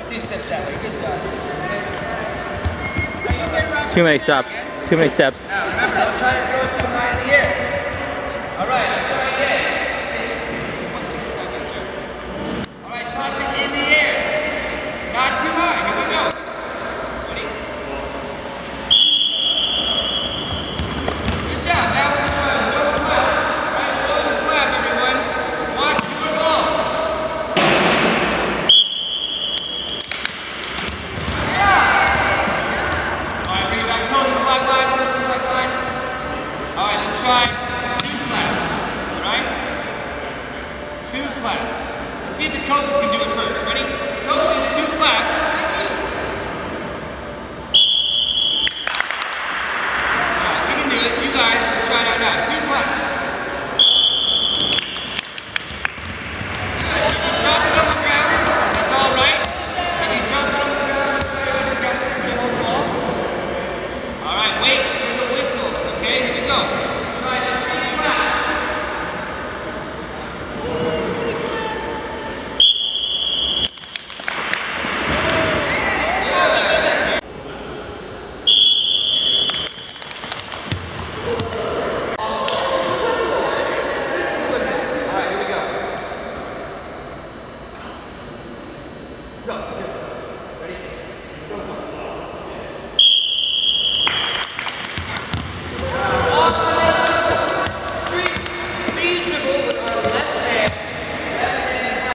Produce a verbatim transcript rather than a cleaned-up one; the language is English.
Two steps that way. Good job. Too many steps. Too many steps. Now remember, don't try to throw it too high in the air.